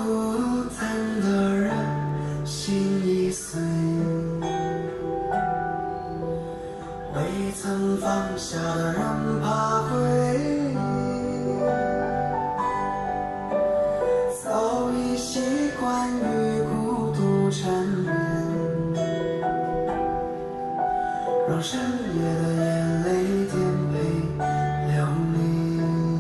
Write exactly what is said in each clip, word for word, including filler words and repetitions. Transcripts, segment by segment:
孤单的人心已碎，未曾放下的人怕回忆，早已习惯于孤独缠绵，让深夜的眼泪颠沛流离。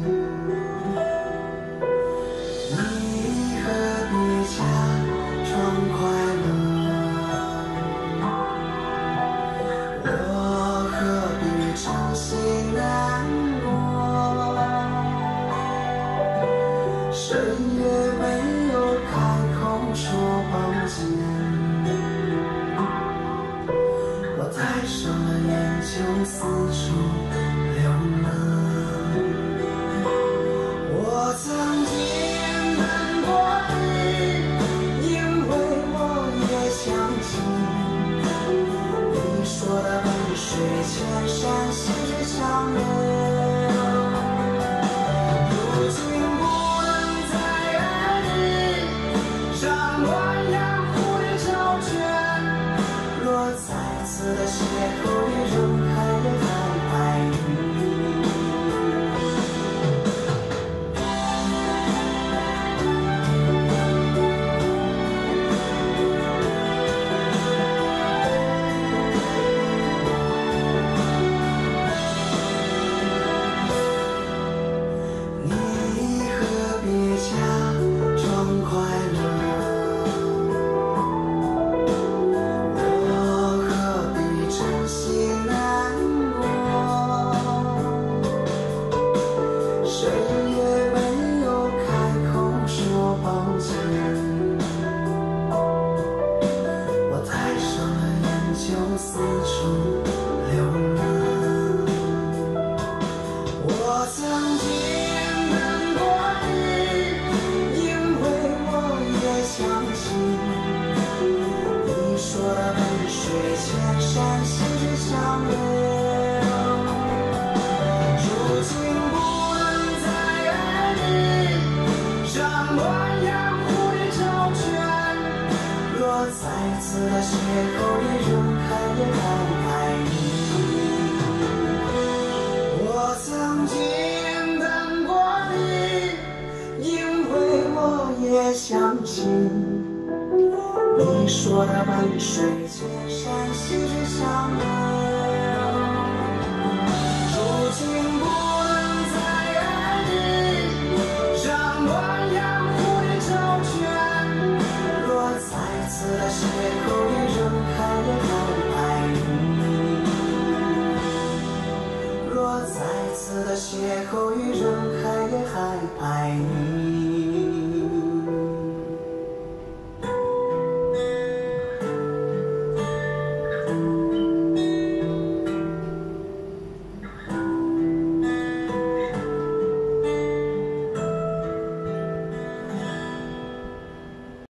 你何必假装快乐？我何必真心难过？深夜没有开口说抱歉，我戴上了眼就四处流浪。我曾经难过你，因为我也相信你说的万水千山细水长流。如今不能再爱你，让暖阳蝴蝶招卷，若再次的邂逅也仍还也还爱你。你何必假装快乐？我何必真心难过？深夜没有开口说抱歉，我戴上了眼就四处流浪。我曾经难过你，因为我也相信你说的万水千山细水长流。如今不能再爱你，让暖阳蝴蝶招卷，若再次的邂逅也仍还也还爱你。我曾经等过你，因为我也相信你说的万水千山细水长流。如今不能再爱你，让暖阳蝴蝶招卷，若再次的邂逅也仍还也还爱你。若再次的邂逅也仍还也还爱你。